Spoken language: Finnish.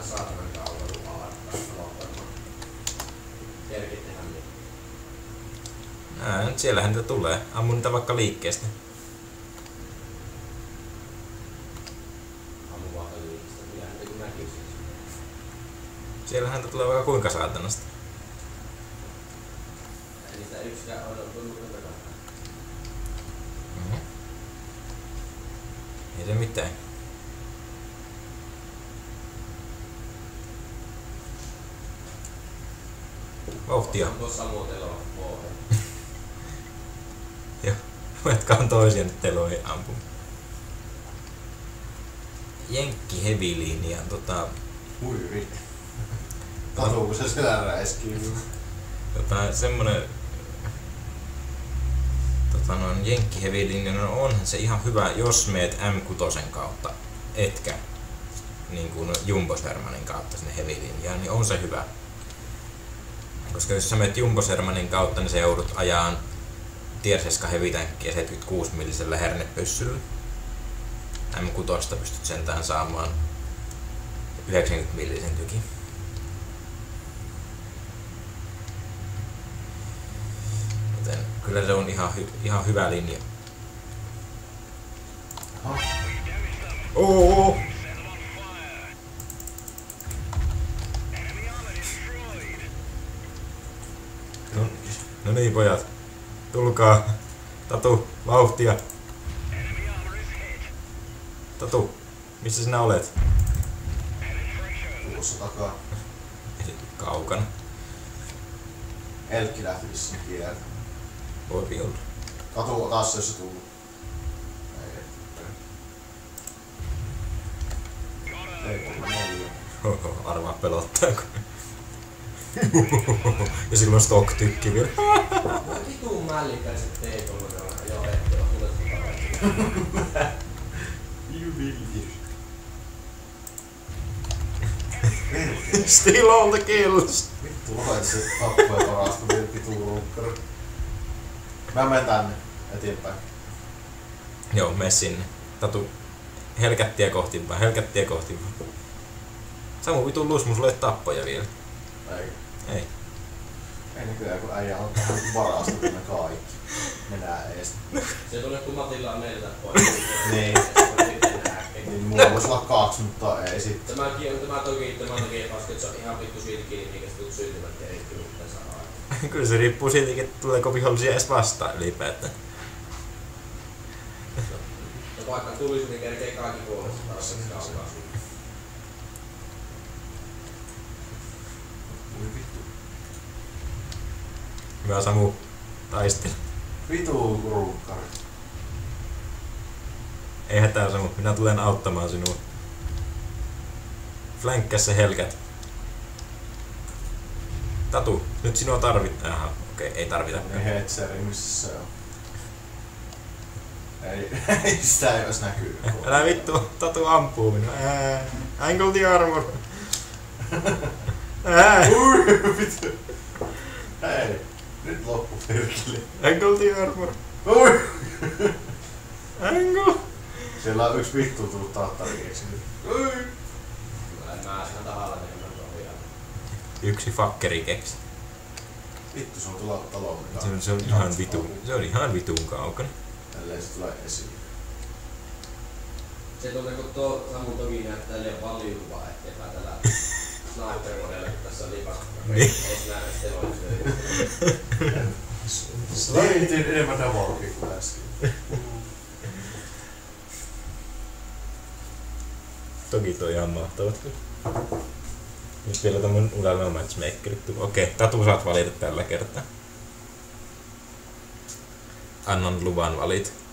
saatanan kauan aloittamaan. Kerkit tehdä mitään. Siellähän niitä tulee. Ammun niitä vaikka liikkeestä. Ammun vaikka liikkeestä. Kyllähän niitä kun näkyy. Siellähän niitä tulee vaikka kuinka saatanasta. Ei niistä yksikään ole tullut takana. Ei se mitään. Vauhtia. Tuossa muotelua pohja. Joo, ruvetkaan toisia nyt teloihin ampumaan. Jenkki Heavy Linjan Huiri. Katuuko se selän räiskii? semmonen Jenkki Heavy Linjan, no onhan se ihan hyvä, jos meet M6 kautta, etkä niin kuin Jumbo Shermanin kautta sinne Heavy Linjaan, niin on se hyvä. Koska jos sä menet Jumbo Shermanin kautta, niin se joudut ajaan Tier 7 Heavy Tankkia 76 millisellä hernepyssyllä. M6 pystyt sentään saamaan 90 millisen tykin. Joten kyllä se on ihan hyvä linja. Oo! No niin pojat, tulkaa. Tatu, vauhtia. Tatu, missä sinä olet? Tuossa takaa. Kaukana. Elkki lähti vissiin kiertä. Voi olla. Katu, taas jos se tullut. Ei tullut 4. Arvaa pelottaako. Ja silloin stock tykki vielä. Vitun mällipäiset T3 on jo ehtoa. You believe. Still all the kills! Vittu lohet se tappoi parasta vitu luukkari. Mä menen tänne eteenpäin. Joo, mene sinne. Tatu, helkättiä kohti vaan, helkättiä kohti vaan. Samu vitun lusmu, sulle ei tappoja vielä. Ei. Ei nykyään kun äijä on tähän varastunut ne kaikki. Mennään ees. Se tulee kun Matilla on meiltä pois. Niin. Niin mulla voisi olla 2, mutta ei sitten. Tämä toki paska, että se on ihan vittu siitä kiinni, mikä se tulet syntymättä ja ei kyllä mitään saa. Kyllä se riippuu siitäkin, että tuleeko vihollisia edes vastaan ylipäätään. Ja vaikka tulisi, niin kerkee kaikki puolesta taas kaukaa sun. Voi vittu. Hyvä Samu, taistele. Vitu ruukkari. Ei hätää Samu, minä tulen auttamaan sinua. Flänkkäs se helkät. Tatu, nyt sinua tarvitaan. Aha, okei, ei tarvita. Niin Hetseri, missä se on? Ei sitä ei ois näkyy. Älä vittu, Tatu ampuu minua. Angle the armor. Ui, vittu. Hei, nyt loppu perkele. Angle the armor. Ui! Angle. Siellä on yksi vittu tullut tattari keksinyt. Ui! En mä ihan tahalla tekemään ohjaa. Yksi fakkeri keksi. Vittu, se on tuolla talon. Se on ihan vitun kaukana. Tälleen se tulee esiin. Se tuntuu, kun tuo Samu toki näyttää liian valjuvaa, ettei päätellä sniper-modelle, kun tässä on lipasta. Niin. Ei se nähdä steloissa. Slaitin enemmän damageia kuin äsken. Toki toi ihan mahtavat kyllä. Nyt vielä tämmönen unelma matchmakerit tullut. Okei, Tatu saat valita tällä kertaa. Annan luvan valita.